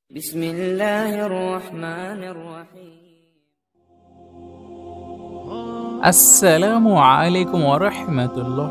বিসমিল্লাহির রহমানির রহিম। আসসালামু আলাইকুম ওয়া রাহমাতুল্লাহ।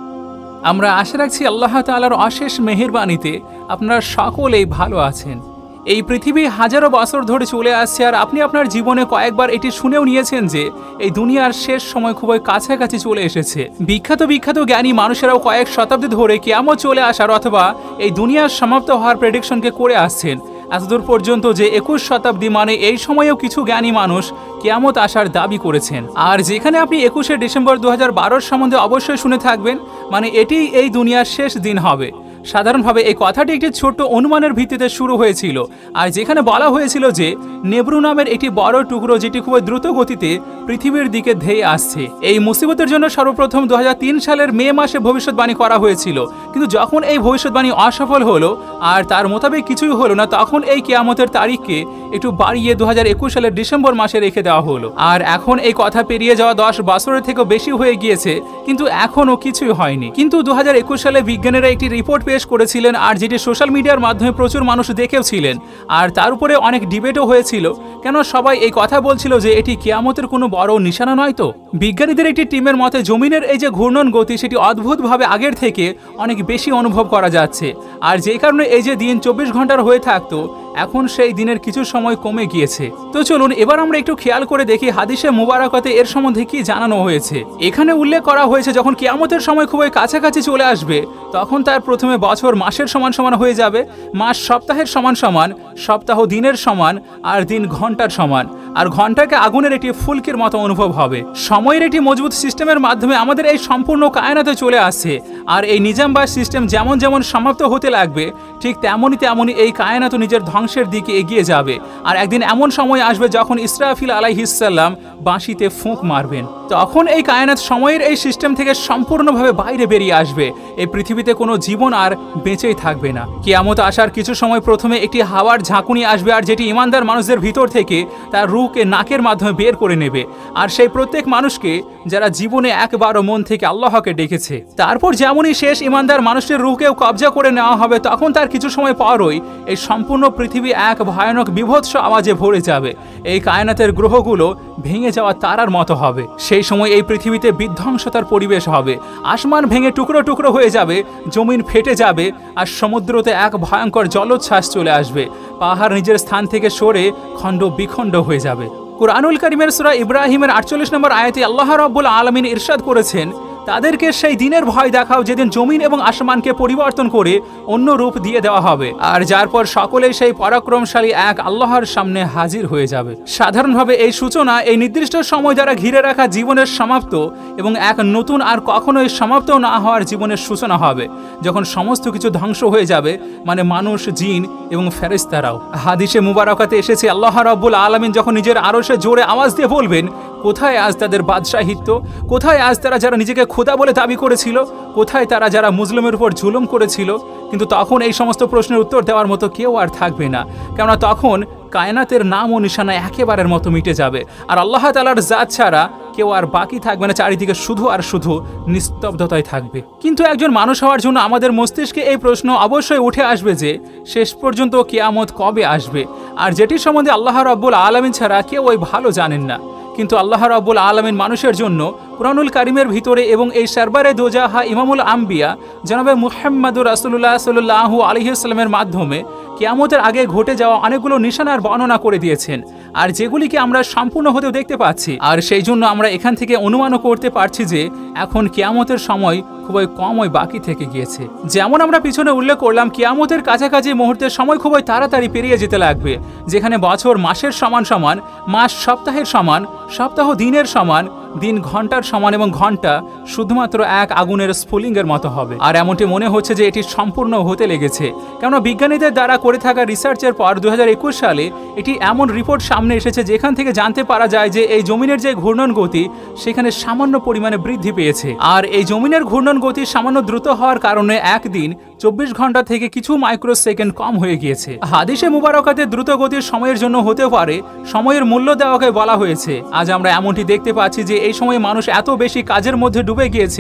আমরা আশা রাখছি আল্লাহ তাআলার অশেষ মেহেরবানিতে আপনারা সকলেই ভালো আছেন। এই পৃথিবী হাজারো বছর ধরে চলে আসছে, আর আপনি আপনার জীবনে কয়েকবার এটি শুনেও নিয়েছেন যে এই দুনিয়ার শেষ সময় খুবই কাছাকাছি চলে এসেছে। বিখ্যাত বিখ্যাত জ্ঞানী মানুষেরাও কয়েক শতাব্দী ধরে কিয়ামত চলে আসার অথবা এই দুনিয়ার সমাপ্ত হওয়ার প্রেডিকশনকে করে আসছেন। এতদূর পর্যন্ত যে 21 শতাব্দী মানে এই সময়েও কিছু জ্ঞানী মানুষ কিয়ামত আসার দাবি করেছেন। আর যেখানে আপনি 21শে ডিসেম্বর 2012 সম্বন্ধে অবশ্যই শুনে থাকবেন, মানে এটি এই দুনিয়ার শেষ দিন হবে। সাধারণভাবে এই কথাটি একটি ছোট্ট অনুমানের ভিত্তিতে শুরু হয়েছিল, আর যেখানে বলা হয়েছিল যে নেব্রু নামের একটি বড় টুকরো যেটি খুব দ্রুত গতিতে পৃথিবীর দিকে ধেয়ে আসছে। এই মুসিবতের জন্য সর্বপ্রথম 2003 সালের মে মাসে ভবিষ্যৎবাণী করা হয়েছিল, কিন্তু যখন এই ভবিষ্যৎবাণী অসফল হলো আর তার মোতাবেক কিছুই হলো না, তখন এই কিয়ামতের তারিখকে একটু বাড়িয়ে 2021 সালের ডিসেম্বর মাসে রেখে দেওয়া হলো। আর এখন এই কথা পেরিয়ে যাওয়া 10 বছরের থেকেও বেশি হয়ে গিয়েছে, কিন্তু এখনও কিছুই হয়নি। কিন্তু 2021 সালে বিজ্ঞানীরা একটি রিপোর্ট পেশ করেছিলেন, আর যেটি সোশ্যাল মিডিয়ার মাধ্যমে প্রচুর মানুষ দেখেও ছিলেন, আর তার উপরে অনেক ডিবেটও হয়েছিল। কেন সবাই এই কথা বলছিল যে এটি কিয়ামতের কোনো বড় নিশানা নয়। তো বিজ্ঞানীদের একটি টিমের মতে জমিনের এই যে ঘূর্ণন গতি সেটি অদ্ভুতভাবে আগের থেকে অনেক বেশি অনুভব করা যাচ্ছে, আর যেই কারণে এই যে দিন 24 ঘন্টার হয়ে থাকতো এখন সেই দিনের কিছু সময় কমে গিয়েছে। তো চলুন এবার আমরা একটু খেয়াল করে দেখি হাদিসে মুবারাকাতে এর সম্বন্ধে কি জানানো হয়েছে। এখানে উল্লেখ করা হয়েছে যখন কিয়ামতের সময় খুবই কাছাকাছি চলে আসবে তখন তার প্রথমে বছর মাসের সমান সমান হয়ে যাবে, মাস সপ্তাহের সমান সমান, সপ্তাহ দিনের সমান, আর দিন ঘন্টার সমান, আর ঘন্টাকে আগুনের একটি ফুলকির মতো অনুভব হবে। সময়ের একটি মজবুত সিস্টেমের মাধ্যমে আমাদের এই সম্পূর্ণ কায়নাতে চলে আসছে, আর এই নিজাম বা সিস্টেম যেমন যেমন সমাপ্ত হতে লাগবে ঠিক তেমনই এই কায়নাত নিজের ধ্বংসের দিকে এগিয়ে যাবে। আর একদিন এমন সময় আসবে যখন ইসরাফিল আলাইহিসসালাম বাঁশিতে ফুঁক মারবেন, তখন এই কায়নাত সময়ের এই সিস্টেম থেকে সম্পূর্ণভাবে বাইরে বেরিয়ে আসবে। এই পৃথিবীতে কোনো জীবন আর বেঁচেই থাকবে না। কিয়ামত আসার কিছু সময় প্রথমে একটি হাওয়ার ঝাঁকুনি আসবে, আর যেটি ইমানদার মানুষদের ভিতর থেকে তার রূহকে নাকের মাধ্যমে বের করে নেবে, আর সেই প্রত্যেক মানুষকে যারা জীবনে একবারও মন থেকে আল্লাহকে ডেকেছে। তারপর যেমনই শেষ ইমানদার মানুষের রূহকেও কবজা করে নেওয়া হবে, তখন তার কিছু সময় পরই এই সম্পূর্ণ পৃথিবী এক ভয়ানক বিভৎস আওয়াজে ভরে যাবে। এই কায়নাতের গ্রহগুলো ভেঙে যাওয়া তারার মতো হবে। সেই সময় এই পৃথিবীতে বিধ্বংসতার পরিবেশ হবে, আসমান ভেঙে টুকরো টুকরো হয়ে যাবে, জমিন ফেটে যাবে, আর সমুদ্রতে এক ভয়ঙ্কর জলোচ্ছ্বাস চলে আসবে। পাহাড় নিজের স্থান থেকে সরে খণ্ড বিখণ্ড হয়ে যাবে। কুরআনুল কারীমের সূরা ইব্রাহিমের 48 নম্বর আয়াতে আল্লাহ রাব্বুল আলামিন ইরশাদ করেছেন, তাদেরকে সেই দিনের ভয় দেখাও যেদিন জমিন এবং আসমানকে পরিবর্তন করে অন্য রূপ দিয়ে দেওয়া হবে, আর যার পর সকলেই সেই পরাক্রমশালী এক আল্লাহর সামনে হাজির হয়ে যাবে। সাধারণভাবে এই সূচনা এই নির্দিষ্ট সময় দ্বারা ঘিরে রাখা জীবনের সমাপ্ত এবং এক নতুন আর কখনোই সমাপ্ত না হওয়ার জীবনের সূচনা হবে, যখন সমস্ত কিছু ধ্বংস হয়ে যাবে, মানে মানুষ, জিন এবং ফেরেশতারাও। হাদিসে মুবারাকাতে এসেছে আল্লাহ রাব্বুল আলামিন যখন নিজের আরশে জোরে আওয়াজ দিয়ে বলবেন, কোথায় আজ তাদের বাদশাহিত্য, কোথায় আজ তারা যারা নিজেকে খোদা বলে দাবি করেছিল, কোথায় তারা যারা মুসলিমের উপর জুলুম করেছিল। কিন্তু তখন এই সমস্ত প্রশ্নের উত্তর দেওয়ার মতো কেউ আর থাকবে না, কেননা তখন কায়নাতের নাম ও নিশানা একেবারের মতো মিটে যাবে, আর আল্লাহ তাআলার জাত ছাড়া কেউ আর বাকি থাকবে না। চারিদিকে শুধু আর শুধু নিস্তব্ধতাই থাকবে। কিন্তু একজন মানুষ হওয়ার জন্য আমাদের মস্তিষ্কে এই প্রশ্ন অবশ্যই উঠে আসবে যে শেষ পর্যন্ত কিয়ামত কবে আসবে, আর যেটির সম্বন্ধে আল্লাহ রাব্বুল আলামিন ছাড়া কেউ ওই ভালো জানেন না। কিন্তু আল্লাহ রাব্বুল আলামিন মানুষের জন্য কুরআনুল কারীমের ভিতরে এবং এই সারবারে দোজাহা ইমামুল আম্বিয়া জনাবে মুহাম্মদুর রাসূলুল্লাহ সাল্লাল্লাহু আলাইহি ওয়াসাল্লামের মাধ্যমে কিয়ামতের আগে ঘটে যাওয়া অনেকগুলো নিশানার বর্ণনা করে দিয়েছেন, আর যেগুলিকে আমরা সম্পূর্ণ হতেও দেখতে পাচ্ছি। আর সেই জন্য আমরা এখান থেকে অনুমানও করতে পারছি যে এখন কিয়ামতের সময় খুবই কমই বাকি থেকে গিয়েছে। যেমন আমরা পিছনে উল্লেখ করলাম, কিয়ামতের কাছাকাছি মুহূর্তের সময় খুবই তাড়াতাড়ি পেরিয়ে যেতে লাগবে, যেখানে বছর মাসের সমান সমান, মাস সপ্তাহের সমান, সপ্তাহ দিনের সমান, দিন ঘন্টার সমান, এবং ঘন্টা শুধুমাত্র এক আগুনের স্ফুলিঙ্গের মতো হবে। আর এমনটি মনে হচ্ছে যে এটি সম্পূর্ণ হতে লেগেছে, কেননা বিজ্ঞানীদের দ্বারা করে থাকা রিসার্চের পর 2021 সালে এটি এমন রিপোর্ট সামনে এসেছে যেখান থেকে জানতে পারা যায় যে এই জমিনের যে ঘূর্ণন গতি সেখানে সামান্য পরিমাণে বৃদ্ধি পেয়েছে, আর এই জমিনের ঘূর্ণন গতি সামান্য দ্রুত হওয়ার কারণে একদিন 24 ঘন্টা থেকে কিছু মাইক্রোসেকেন্ড কম হয়ে গিয়েছে। হাদিসে মুবারাকাতে দ্রুত গতির সময়ের জন্য হতে পারে সময়ের মূল্য দেওয়াকে বলা হয়েছে। আজ আমরা এমনটি দেখতে পাচ্ছি যে এই সময়ে মানুষ এত বেশি কাজের মধ্যে ডুবে গিয়েছেন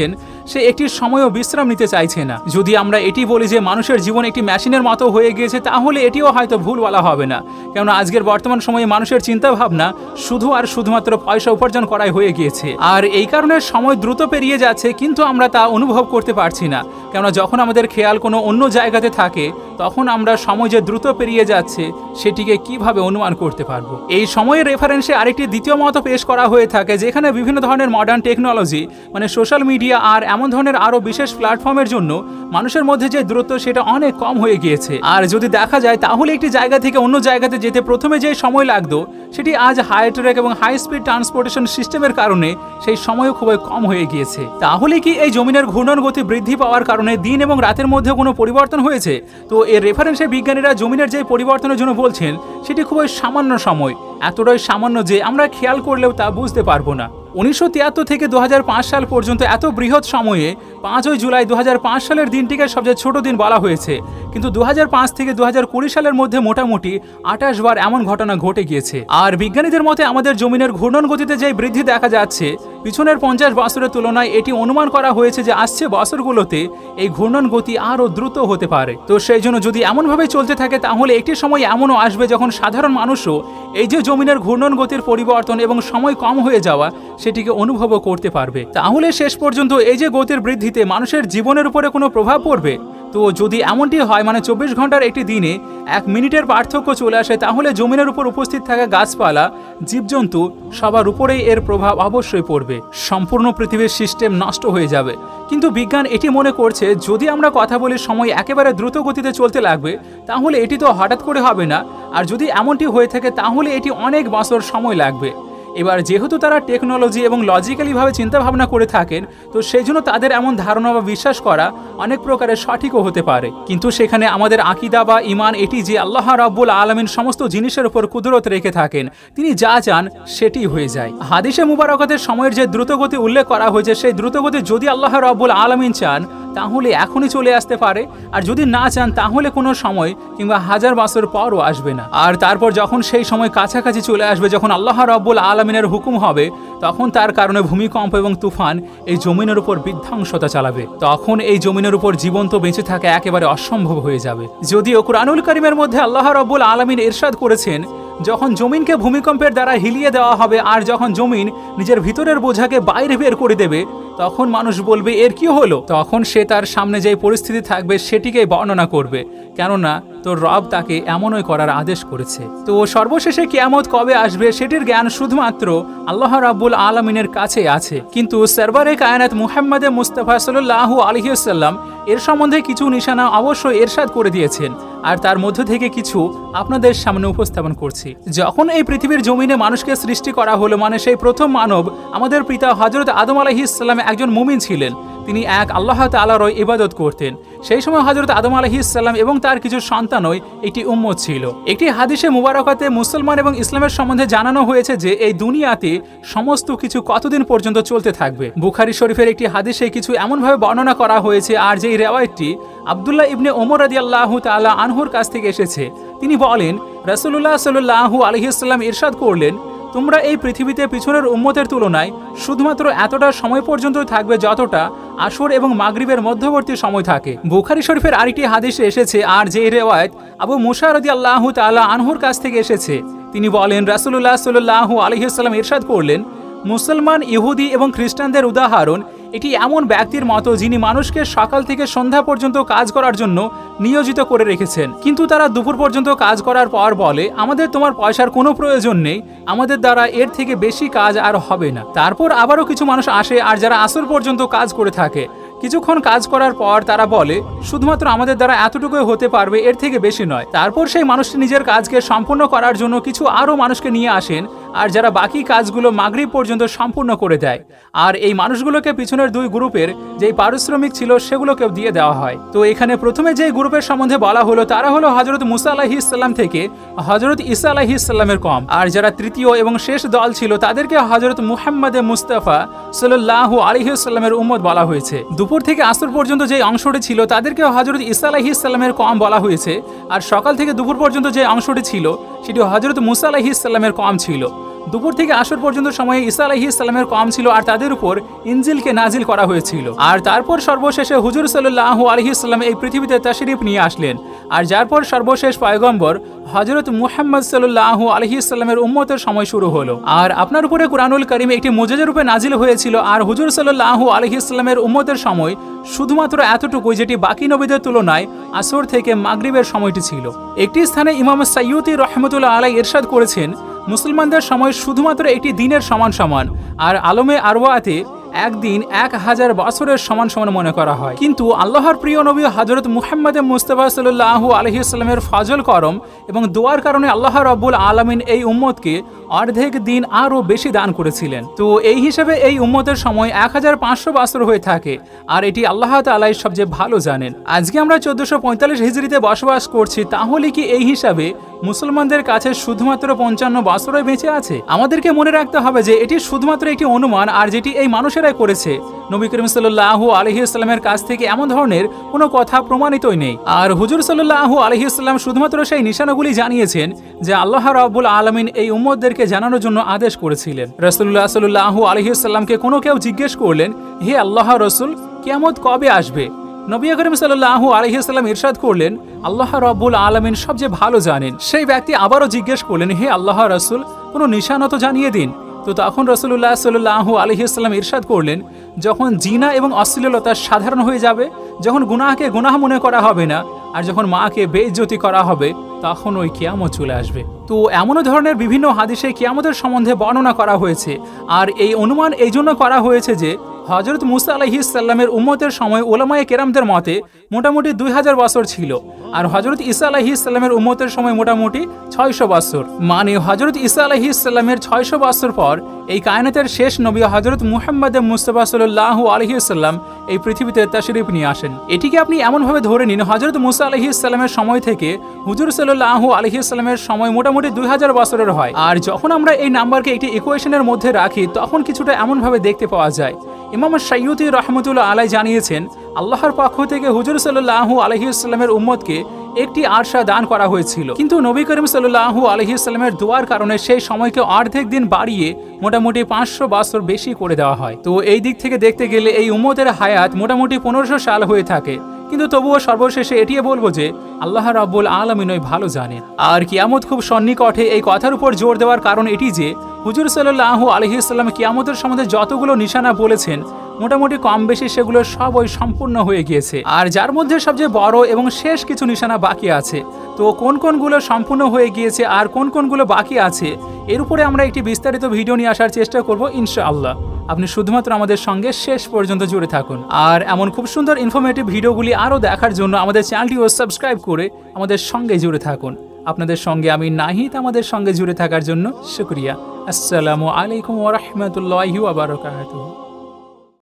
সে একটি সময়ও বিশ্রাম নিতে চাইছে না। যদি আমরা এটি বলি যে মানুষের জীবন একটি মেশিনের মতো হয়ে গিয়েছে, তাহলে এটিও হয়তো ভুল বলা হবে না, কেননা আজকের বর্তমান সময়ে মানুষের চিন্তা ভাবনা শুধু আর শুধুমাত্র পয়সা উপার্জন করাই হয়ে গিয়েছে। আর এই কারণে সময় দ্রুত পেরিয়ে যাচ্ছে, কিন্তু আমরা তা অনুভব করতে পারছি না, কেননা যখন আমাদের খেয়াল কোনো অন্য জায়গাতে থাকে তখন আমরা সময় যে দ্রুত পেরিয়ে যাচ্ছে সেটিকে কিভাবে অনুমান করতে পারবো। এই সময়ের রেফারেন্সে আরেকটি দ্বিতীয় মত পেশ করা হয়ে থাকে, যেখানে বিভিন্ন ধরনের মডার্ন টেকনোলজি মানে সোশ্যাল মিডিয়া আর এমন ধরনের আরও বিশেষ প্ল্যাটফর্মের জন্য মানুষের মধ্যে যে দূরত্ব সেটা অনেক কম হয়ে গিয়েছে। আর যদি দেখা যায় তাহলে একটি জায়গা থেকে অন্য জায়গাতে যেতে প্রথমে যে সময় লাগতো সেটি আজ হাই ট্র্যাক এবং হাই স্পিড ট্রান্সপোর্টেশন সিস্টেমের কারণে সেই সময়ও খুবই কম হয়ে গিয়েছে। তাহলে কি এই জমিনের ঘূর্ণন গতি বৃদ্ধি পাওয়ার কারণে দিন এবং রাতের মধ্যে কোনো পরিবর্তন হয়েছে? তো এর রেফারেন্সে বিজ্ঞানীরা জমিনের যে পরিবর্তনের জন্য বলছেন সেটি খুবই সামান্য সময়, এতটাই সামান্য যে আমরা খেয়াল করলেও তা বুঝতে পারবো না। 1973 থেকে 2005 সাল পর্যন্ত এত বৃহৎ সময়ে 5 জুলাই 2005 সালের দিনটিকে সবচেয়ে ছোট দিন বলা হয়েছে, কিন্তু 2005 থেকে 2020 সালের মধ্যে মোটামুটি 28 বার এমন ঘটনা ঘটে গিয়েছে। আর বিজ্ঞানীদের মতে আমাদের জমিনের ঘূর্ণন গতিতে যে বৃদ্ধি দেখা যাচ্ছে পিছনের 50 বছরের তুলনায় এটি অনুমান করা হয়েছে যে আসছে বছরগুলোতে এই ঘূর্ণন গতি আরও দ্রুত হতে পারে। তো সেই জন্য যদি এমনভাবে চলতে থাকে তাহলে একটি সময় এমনও আসবে যখন সাধারণ মানুষও এই যে জমিনের ঘূর্ণন গতির পরিবর্তন এবং সময় কম হয়ে যাওয়া সেটিকে অনুভবও করতে পারবে। তাহলে শেষ পর্যন্ত এই যে গতির বৃদ্ধিতে মানুষের জীবনের উপরে কোনো প্রভাব পড়বে? তো যদি এমনটি হয়, মানে 24 ঘন্টার একটি দিনে 1 মিনিটের পার্থক্য চলে আসে, তাহলে জমিনের উপর উপস্থিত থাকা গাছপালা জীবজন্তু সবার উপরেই এর প্রভাব অবশ্যই পড়বে, সম্পূর্ণ পৃথিবীর সিস্টেম নষ্ট হয়ে যাবে। কিন্তু বিজ্ঞান এটি মনে করছে যদি আমরা কথা বলি সময় একেবারে দ্রুত গতিতে চলতে লাগবে তাহলে এটি তো হঠাৎ করে হবে না, আর যদি এমনটি হয়ে থাকে তাহলে এটি অনেক বছর সময় লাগবে। এবার যেহেতু তারা টেকনোলজি এবং লজিক্যালিভাবে চিন্তাভাবনা করে থাকেন, তো সেই জন্য তাদের এমন ধারণা বা বিশ্বাস করা অনেক প্রকারের সঠিকও হতে পারে। কিন্তু সেখানে আমাদের আকিদা বা ইমান এটি যে আল্লাহ রাব্বুল আলামিন সমস্ত জিনিসের উপর কুদরত রেখে থাকেন, তিনি যা চান সেটি হয়ে যায়। হাদিসে মুবারকাতের সময়ের যে দ্রুতগতি উল্লেখ করা হয়েছে সেই দ্রুতগতি যদি আল্লাহ রাব্বুল আলামিন চান তাহলে এখনই চলে আসতে পারে, আর যদি না চান তাহলে কোনো সময় কিংবা 1000 বছর পরও আসবে না। আর তারপর যখন সেই সময় কাছাকাছি চলে আসবে, যখন আল্লাহ রাব্বুল আলামিনের হুকুম হবে, তখন তার কারণে ভূমিকম্প এবং তুফান এই জমিনের উপর বিধ্বংসতা চালাবে। তখন এই জমিনের উপর জীবন্ত বেঁচে থাকা একেবারে অসম্ভব হয়ে যাবে। যদিও কুরআনুল কারীমের মধ্যে আল্লাহ রাব্বুল আলামিন ইরশাদ করেছেন, যখন জমিনকে ভূমিকম্পের দ্বারা হিলিয়ে দেওয়া হবে আর যখন জমিন নিজের ভিতরের বোঝাকে বাইরে বের করে দেবে, তখন মানুষ বলবে এর কি হলো? তখন সে তার সামনে যে পরিস্থিতি থাকবে সেটিকে বর্ণনা করবে, কেননা তোর রব তাকে এমনই করার আদেশ করেছে। তো সর্বশেষে কিয়ামত কবে আসবে সেটির জ্ঞান শুধুমাত্র আল্লাহ রাব্বুল আলামিনের কাছে আছে। কিন্তু সরওয়ারে কায়নাত মুহাম্মদে মুস্তাফা সাল্লাল্লাহু আলাইহি ওয়াসাল্লাম এর সম্বন্ধে কিছু নিশানা অবশ্যই ইরশাদ করে দিয়েছেন, আর তার মধ্য থেকে কিছু আপনাদের সামনে উপস্থাপন করছি। যখন এই পৃথিবীর জমিনে মানুষকে সৃষ্টি করা হলো, মানে সেই প্রথম মানব আমাদের পিতা হযরত আদম আলাইহিস সালাম একজন মুমিন ছিলেন, তিনি এক আল্লাহ তাআলার ইবাদত করতেন। সেই সময় হযরত আদম আলাইহিস সালাম এবং তার কিছু সন্তানই একটি উম্মত ছিল। একটি হাদিসে মুবারকাতে মুসলমান এবং ইসলামের সম্বন্ধে জানানো হয়েছে যে এই দুনিয়াতে সমস্ত কিছু কতদিন পর্যন্ত চলতে থাকবে। বুখারী শরীফের একটি হাদিসে কিছু এমনভাবে বর্ণনা করা হয়েছে, আর যেই রিওয়ায়াতটি আব্দুল্লাহ ইবনে ওমর রাদিয়াল্লাহু তাআলা আনহুর কাছ থেকে এসেছে, তিনি বলেন রাসূলুল্লাহ সাল্লাল্লাহু আলাইহি ওয়াসাল্লাম ইরশাদ করলেন, তোমরা এই পৃথিবীতে পিছনের উম্মতের তুলনায় শুধুমাত্র এতটা সময় পর্যন্ত থাকবে যতটা আসর এবং মাগরিবের মধ্যবর্তী সময় থাকে। বুখারী শরীফের আরেকটি হাদিসে এসেছে, আর যে রিওয়ায়াত আবু মুসা রাদিয়াল্লাহু তাআলা আনহুর কাছ থেকে এসেছে, তিনি বলেন রাসূলুল্লাহ সাল্লাল্লাহু আলাইহি ওয়াসাল্লাম ইরশাদ করলেন, মুসলমান, ইহুদি এবং খ্রিস্টানদের উদাহরণ এটি এমন ব্যক্তির মতো যিনি মানুষকে সকাল থেকে সন্ধ্যা পর্যন্ত কাজ করার জন্য নিয়োজিত করে রেখেছেন, কিন্তু তারা দুপুর পর্যন্ত কাজ করার পর বলে আমাদের তোমার পয়সার কোনো প্রয়োজন নেই, আমাদের দ্বারা এর থেকে বেশি কাজ আর হবে না। তারপর আবারও কিছু মানুষ আসে আর যারা আসর পর্যন্ত কাজ করে থাকে, কিছুক্ষণ কাজ করার পর তারা বলে শুধুমাত্র আমাদের দ্বারা এতটুকুই হতে পারবে, এর থেকে বেশি নয়। তারপর সেই মানুষটি নিজের কাজকে সম্পূর্ণ করার জন্য কিছু আরও মানুষকে নিয়ে আসেন, আর যারা বাকি কাজগুলো মাগরিব পর্যন্ত সম্পূর্ণ করে দেয়, আর এই মানুষগুলোকে পিছনের দুই গ্রুপের যেই পারিশ্রমিক ছিল সেগুলোকেও দিয়ে দেওয়া হয়। তো এখানে প্রথমে যে গ্রুপের সম্বন্ধে বলা হলো তারা হলো হযরত মুসা আলাইহিস সালাম থেকে হযরত ঈসা আলাইহিস সালামের কম, আর যারা তৃতীয় এবং শেষ দল ছিল তাদেরকে হযরত মুহাম্মদে মুস্তাফা সাল্লাল্লাহু আলাইহি ওয়াসাল্লামের উম্মত বলা হয়েছে। দুপুর থেকে আসর পর্যন্ত যে অংশটি ছিল তাদেরকে হযরত ঈসা আলাইহিস সালামের কম বলা হয়েছে, আর সকাল থেকে দুপুর পর্যন্ত যে অংশটি ছিল সেটি হযরত মুসা আলাইহিস সালামের কম ছিল। দুপুর থেকে আসর পর্যন্ত সময়ে ঈসা আলাইহিস সালামের কওম ছিল আর তাদের উপর ইনজিলকে নাজিল করা হয়েছিল। আর তারপর সর্বশেষে হুজুর সাল্লাল্লাহু আলাইহি সাল্লাম এই পৃথিবীতে তাশরিফ নিয়ে আসলেন। আর যার পর সর্বশেষ পয়গম্বর হযরত মুহাম্মদ সাল্লাল্লাহু আলাইহি সাল্লামের উম্মতের সময় শুরু হলো। আর আপনার উপরে কুরআনুল কারীম একটি মুজিজা রূপে নাজিল হয়েছিল। আর হুজুর সাল্লাল্লাহু আলাইহি সাল্লামের উম্মতের সময় শুধুমাত্র এতটুকুই, যেটি বাকি নবীদের তুলনায় আসর থেকে মাগরিবের সময়টি ছিল। একটি স্থানে ইমাম সাইয়্যুতি রাহমাতুল্লাহ আলাইহি ইরশাদ করেছেন, মুসলমানদের সময় শুধুমাত্র একটি দিনের সমান সমান, আর আলমে আরওয়াতে একদিন 1000 বছরের সমান সমান মনে করা হয়। কিন্তু আল্লাহর প্রিয় নবী হযরত মুহাম্মদ মুস্তাফা সাল্লাল্লাহু আলাইহি সাল্লামের ফজল করম এবং দোয়ার কারণে আল্লাহ রাব্বুল আলামিন এই উম্মতকে অর্ধেক দিন আরও বেশি দান করেছিলেন। তো এই হিসাবে এই উম্মতের সময় 1500 বছর হয়ে থাকে, আর এটি আল্লাহ তাআলাই সবচেয়ে ভালো জানেন। আজকে আমরা 1445 হিজরিতে বসবাস করছি, তাহলে কি এই হিসাবে মুসলমানদের কাছে শুধুমাত্র 55 বছরই বেঁচে আছে? আমাদেরকে মনে রাখতে হবে যে এটি শুধুমাত্র একটি অনুমান, আর যেটি এই মানুষেরাই করেছে। নবী করিম সাল্লাল্লাহু আলাইহি সাল্লামের কাছ থেকে এমন ধরনের কোনো কথা প্রমাণিতই নেই। আর হুজুর সাল্লাল্লাহু আলাইহি সাল্লাম শুধুমাত্র সেই নিশানাগুলি জানিয়েছেন যে আল্লাহ রাব্বুল আলামিন এই উম্মতদেরকে জানানোর জন্য আদেশ করেছিলেন। রাসূলুল্লাহ সাল্লাল্লাহু আলাইহি সাল্লামকে কোনো কেউ জিজ্ঞেস করলেন, হে আল্লাহর রাসূল, কিয়ামত কবে আসবে? নবী করিম সাল্লাল্লাহু আলাইহি সাল্লাম ইরশাদ করলেন, আল্লাহ রাব্বুল আলামিন সবচেয়ে ভালো জানেন। সেই ব্যক্তি আবারও জিজ্ঞেস করলেন, হে আল্লাহর রাসূল, কোনো নিশানা তো জানিয়ে দিন। তো তখন রাসূলুল্লাহ সাল্লাল্লাহু আলাইহি সাল্লাম ইরশাদ করলেন, যখন জিনা এবং অশ্লীলতা সাধারণ হয়ে যাবে, যখন গুনাহকে গুনাহ মনে করা হবে না, আর যখন মাকে বেইজ্জতি করা হবে, তখন ওই কিয়ামত চলে আসবে। তো এমন ধরনের বিভিন্ন হাদিসে কিয়ামতের সম্বন্ধে বর্ণনা করা হয়েছে। আর এই অনুমান এই জন্য করা হয়েছে যে হযরত মুসা আলাইহিস সালামের উম্মতের সময় উলামায়ে কেরামদের মতে মোটামুটি 2000 বছর ছিল, আর হযরত ঈসা আলাইহিস সালামের উম্মতের সময় মোটামুটি 600 বছর। মানে হযরত ঈসা আলাইহিস সালামের 600 বছর পর এই কায়নাতের শেষ নবী হযরত মুহাম্মদ মুস্তাফা সাল্লাল্লাহু আলাইহি সাল্লাম এই পৃথিবীতে তাশরিফ নিয়ে আসেন। এটিকে আপনি এমনভাবে ধরে নিন, হযরত মুসা আলাইহিস সালামের সময় থেকে হুজুর সাল্লাল্লাহু আলাইহি সাল্লামের সময় মোটামুটি 2000 বছরের হয়। আর যখন আমরা এই নাম্বারকে একটি ইকুয়েশনের মধ্যে রাখি, তখন কিছুটা এমনভাবে দেখতে পাওয়া যায়। ইমাম সাইয়্যুতি রাহমাতুল্লাহ আলাইহি জানিয়েছেন, আল্লাহর পক্ষ থেকে হুজুর সাল্লাল্লাহু আলাইহি সাল্লামের উম্মতকে একটি আরশা দান করা হয়েছিল, কিন্তু নবী করিম সাল্লাল্লাহু আলাইহি সাল্লামের দোয়ার কারণে সেই সময়কে অর্ধেক দিন বাড়িয়ে মোটামুটি 500 বছর বেশি করে দেওয়া হয়। তো এই দিক থেকে দেখতে গেলে এই উম্মতের হায়াত মোটামুটি 1500 সাল হয়ে থাকে। কিন্তু তবুও সর্বশেষে এটিই বলবো যে আল্লাহ রাব্বুল আলামিনই ভালো জানেন। আর কিয়ামত খুব সন্নিকটে, এই কথার উপর জোর দেওয়ার কারণ এটি যে হুজুর সাল্লাল্লাহু আলাইহি সাল্লাম কিয়ামতের সম্বন্ধে যতগুলো নিশানা বলেছেন, মোটামুটি কম বেশি সেগুলো সবই সম্পূর্ণ হয়ে গিয়েছে। আর যার মধ্যে সবচেয়ে বড় এবং শেষ কিছু নিশানা বাকি আছে। তো কোন কোনগুলো সম্পূর্ণ হয়ে গিয়েছে আর কোন কোনগুলো বাকি আছে, এর উপরে আমরা একটি বিস্তারিত ভিডিও নিয়ে আসার চেষ্টা করব ইনশাআল্লাহ। আপনি শুধুমাত্র আমাদের সঙ্গে শেষ পর্যন্ত জুড়ে থাকুন। আর এমন খুব সুন্দর ইনফরমেটিভ ভিডিওগুলি আরও দেখার জন্য আমাদের চ্যানেলটিও সাবস্ক্রাইব করে আমাদের সঙ্গে জুড়ে থাকুন। আপনাদের সঙ্গে আমি নাহিদ, আমাদের সঙ্গে জুড়ে থাকার জন্য শুকরিয়া। আসসালামু আলাইকুম ওয়া রাহমাতুল্লাহি ওয়া বারাকাতুহু।